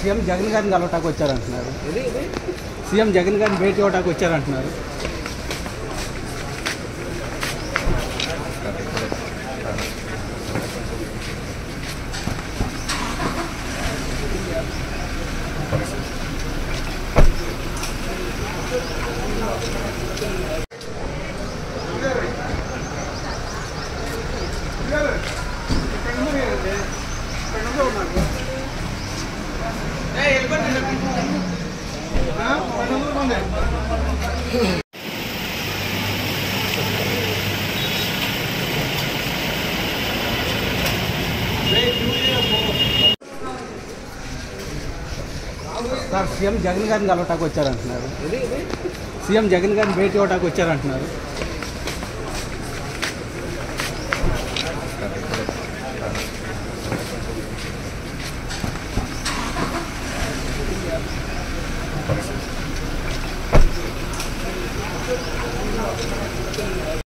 CM Jagan గారిని కలవటానికి వచ్చారంటున్నారు. CM Jagan గారిని భేటీ అవ్వటానికి వచ్చారంటున్నారు. సార్ సీఎం జగన్ గారిని కలవటానికి వచ్చారంటున్నారు. సీఎం జగన్ గారిని భేటీ అవ్వటానికి వచ్చారంటున్నారు.